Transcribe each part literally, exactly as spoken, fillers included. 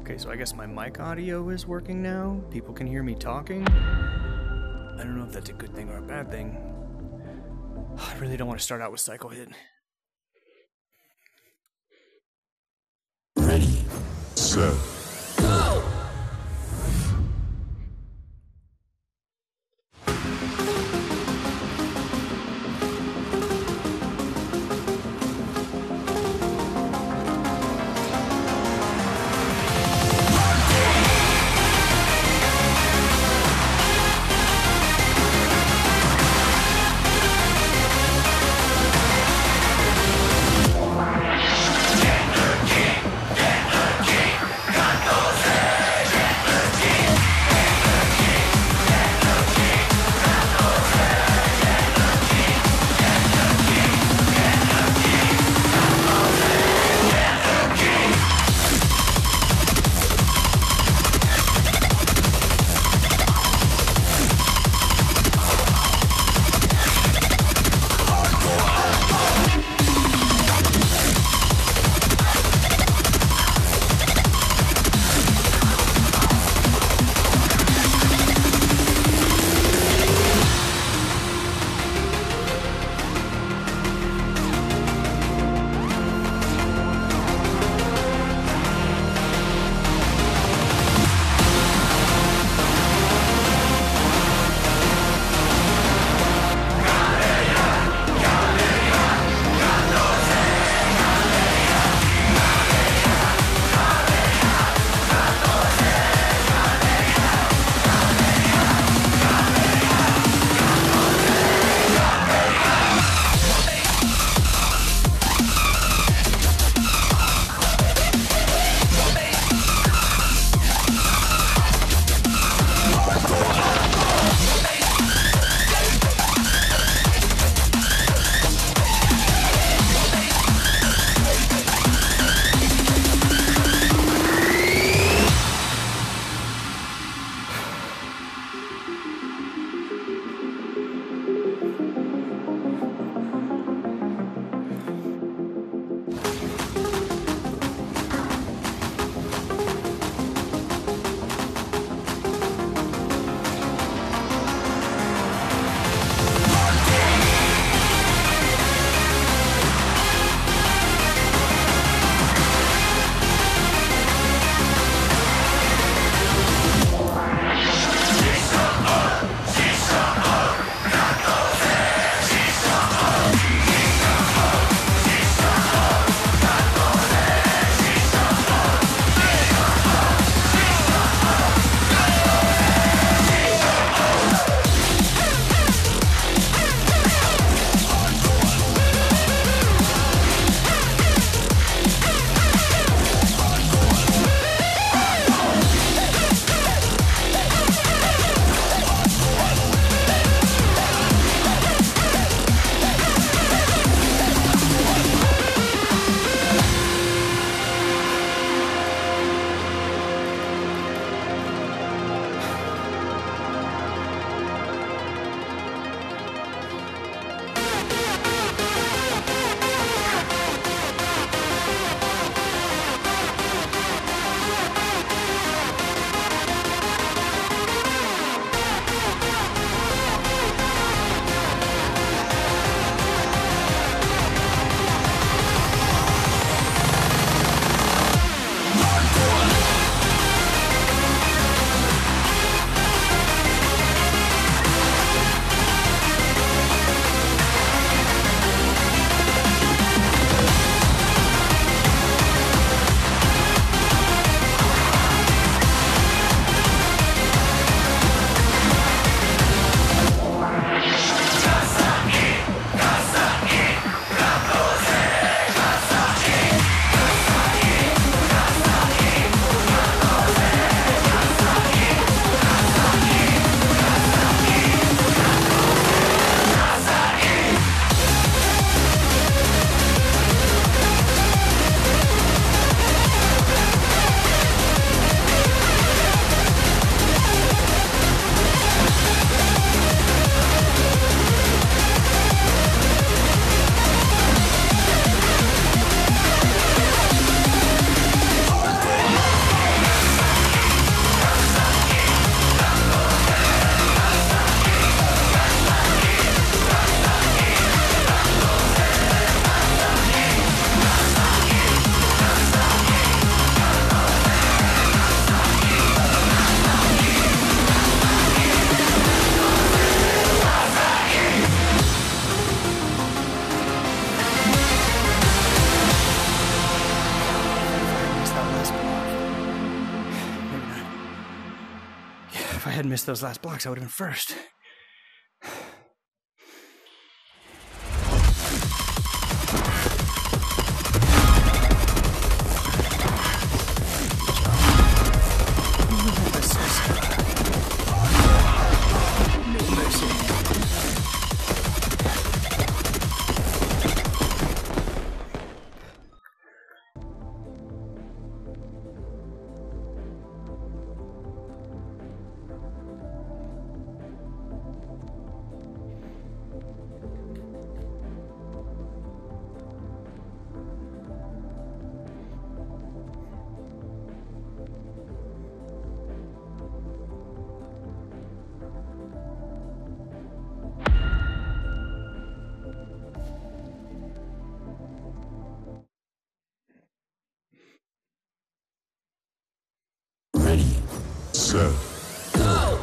Okay, so I guess my mic audio is working now. People can hear me talking. I don't know if that's a good thing or a bad thing. I really don't want to start out with Cycle Hit. Ready, set, go! Get the king, get the king, gun goes in. If I had missed those last blocks, I would have been first. Set. Go!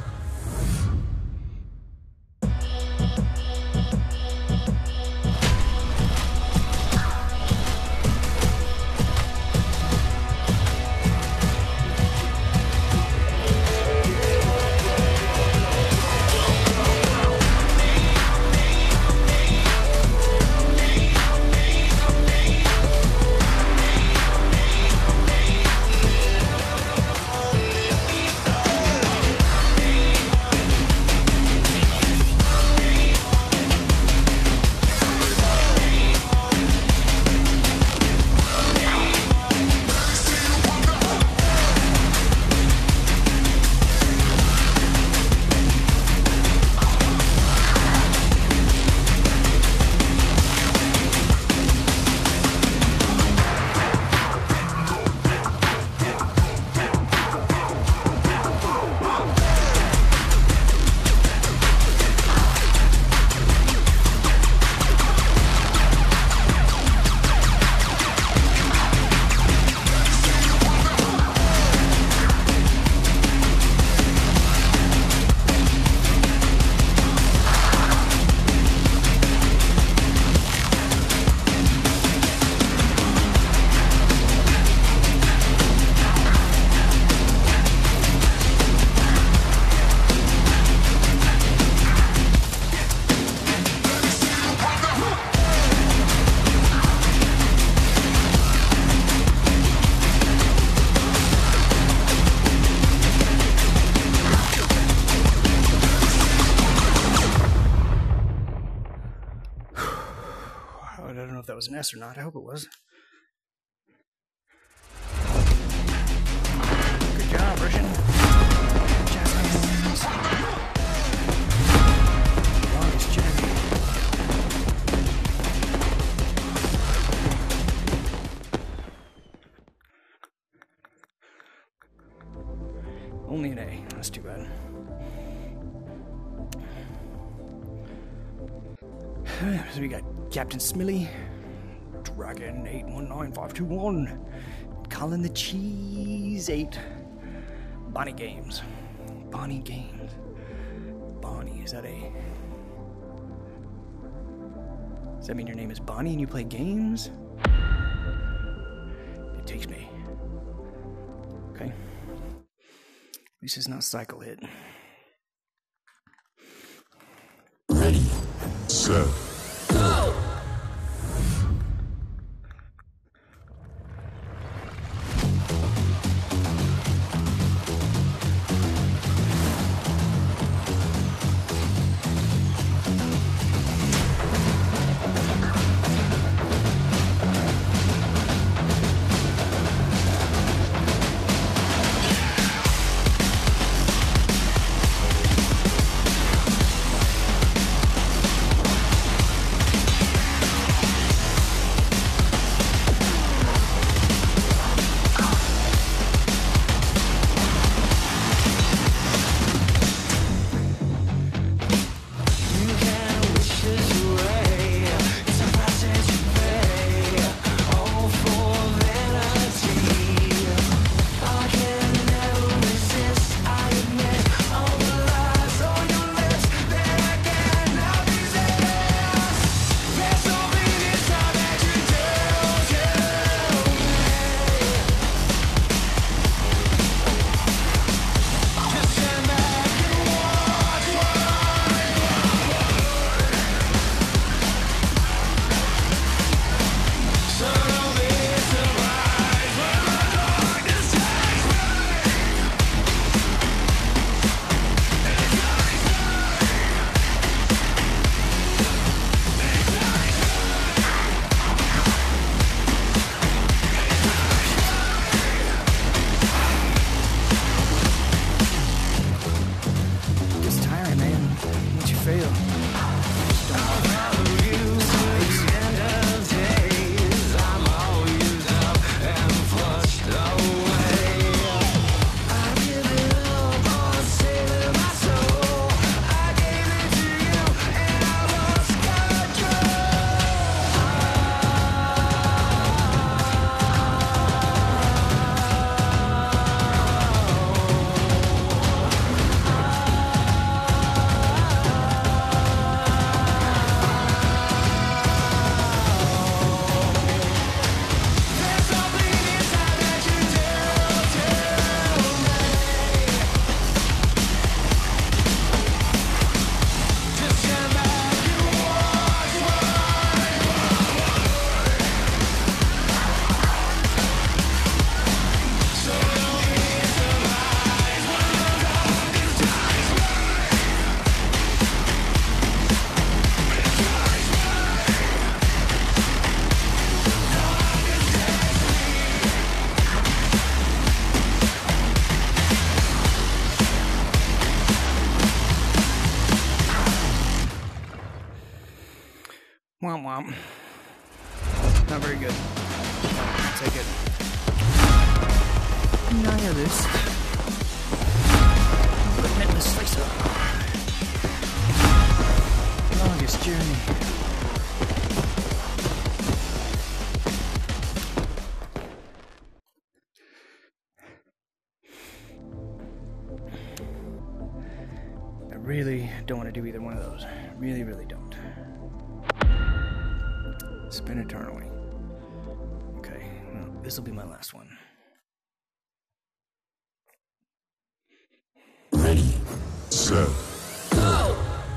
I don't know if that was an S or not. I hope it was. Good job, Russian. Jazz hands. Longest journey. Only an A. That's too bad. So we got Captain Smilly, Dragon eight one nine five two one, Colin the Cheese eight, Bonnie Games, Bonnie Games, Bonnie, is that a, does that mean your name is Bonnie and you play games? It takes me. Okay. At least it's not Cycle Hit. Ready, set, go! womp. Not very good. I'll take it. Nihilist. Relentless slicer. Longest journey. I really don't want to do either one of those. Really, really don't. Spin eternally. Okay, well, this will be my last one. Ready, set, go!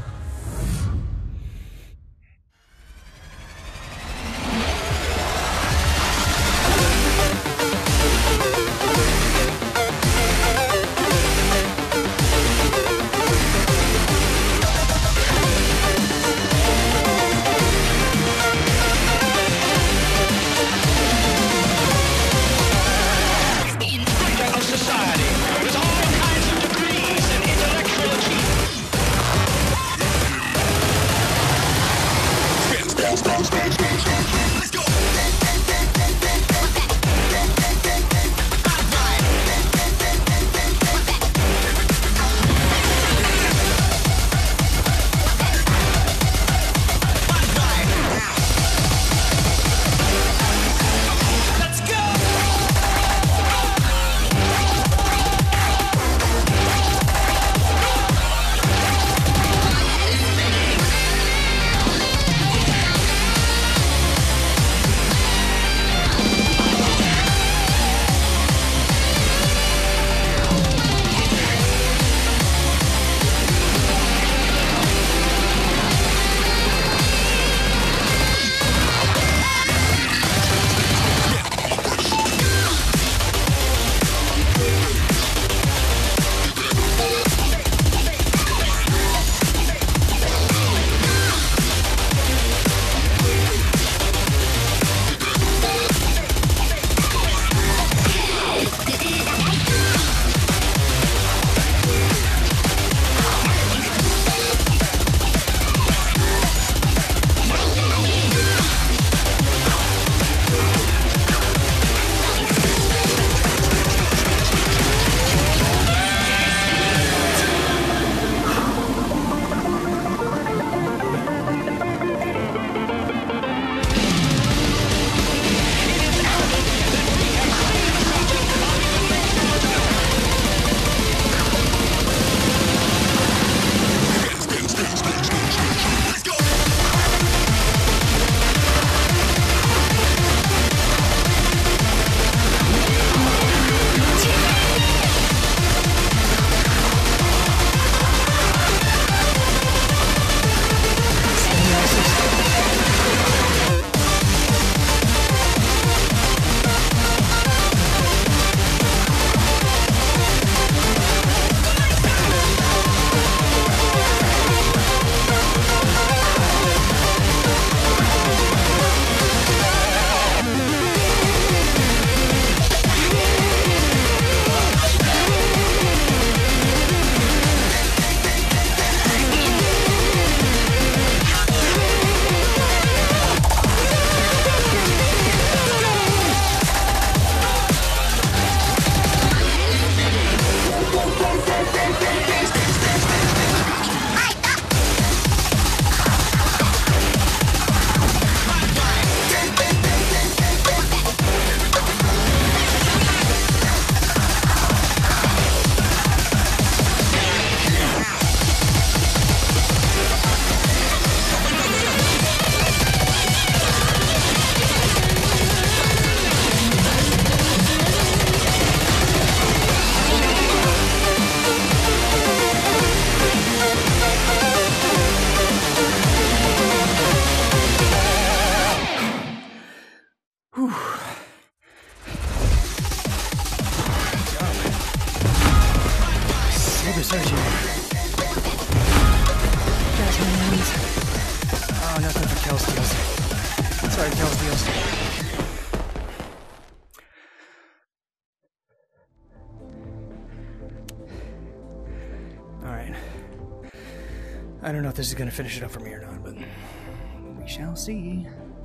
Saber surgery. Gas hands. Oh, nothing for kill steals. Sorry, kill steals. Alright. I don't know if this is going to finish it up for me or not, but We shall see.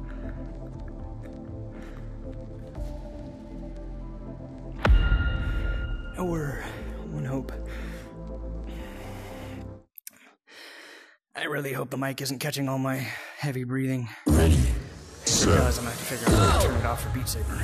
Nowhere. One hope. I really hope the mic isn't catching all my heavy breathing. If it does, I'm gonna have to figure out how to turn it off for Beat Saber.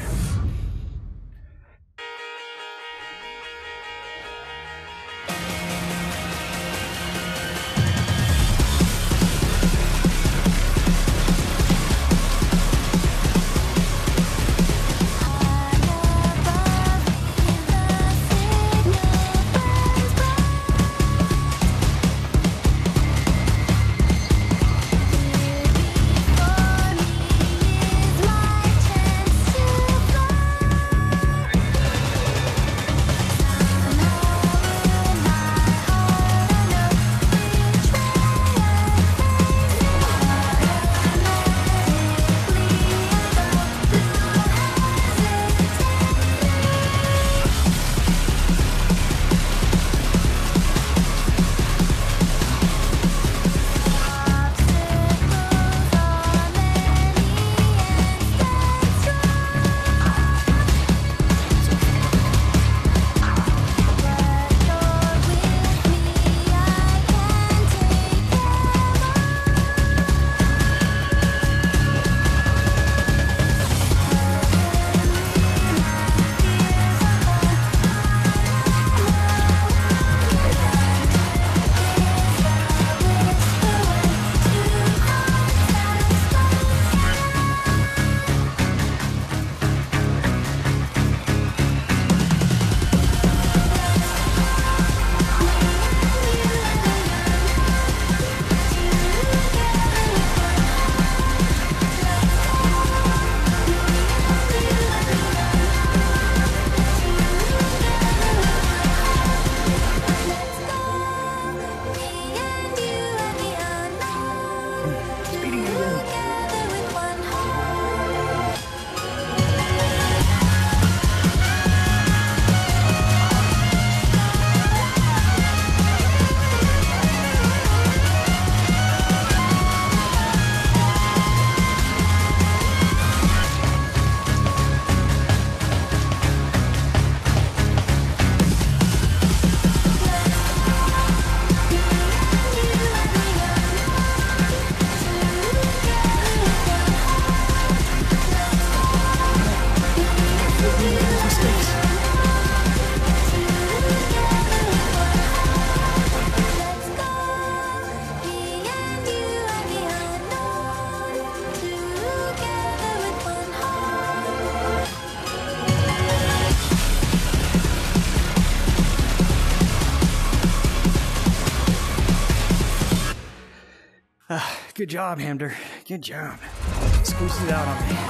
Good job, Hamder. Good job. Squeezed it out on me.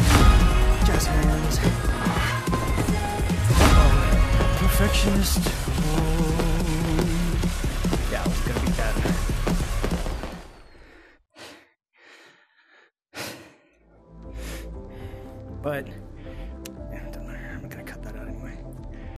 Just hands. Uh-oh. Perfectionist.